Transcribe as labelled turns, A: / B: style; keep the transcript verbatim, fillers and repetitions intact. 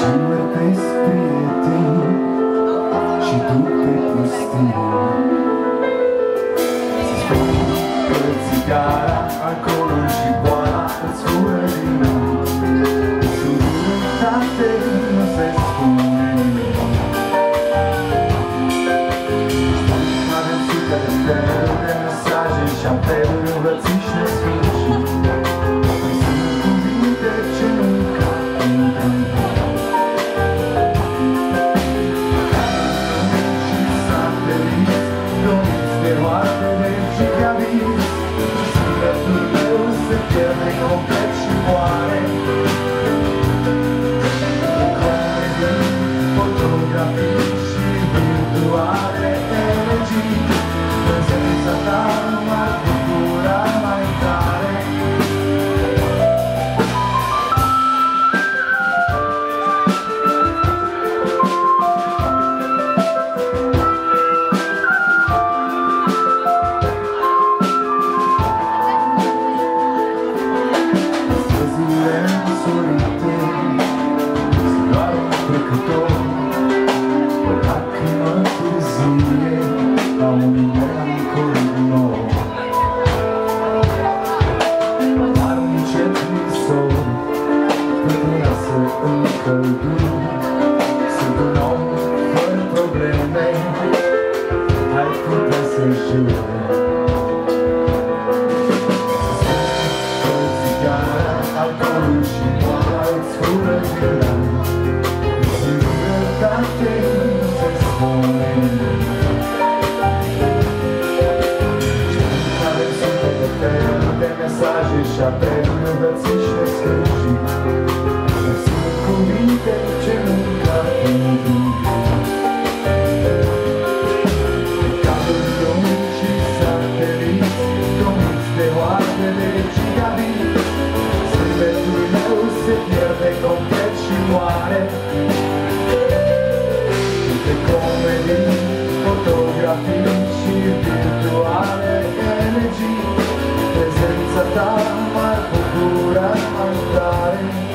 A: urmăresc prieteni și duc pe pustii. Să spun că țigara, alcoolul și boala îți fură din nou. Singurătate nu se spune nimic. Avem sute de feluri de mesaje și apeluri, învățiși nesfârșit. Sunt cuvinte ce nu încap într-un punct. Și sateliți doriți de oarte de gigabit. Sufletul meu se pierde complet și moare. Fotografii și virtuale energii, prezența ta m-ar bucura mai tare. Străzile însorite sunt doar un trecător, o lacrimă târzie la un melancolic nou. Dar un încet visor putea să încăldui. Sunt un om fără probleme, ai putea să juri. Țigara, alcoolul și boala îți fură din rai. Singurătate nu se spune nimic. Avem sute de feluri de mesaje și apeluri, învățiși nesfârșit. Sunt cuvinte ce nu încap într-un punct. Cabluri lungi și sateliți doriți de oarte de gigabit. Sufletul meu se pierde complet și moare. Câte comedii, fotografii și virtuale energii, prezența ta m-ar bucura mai tare.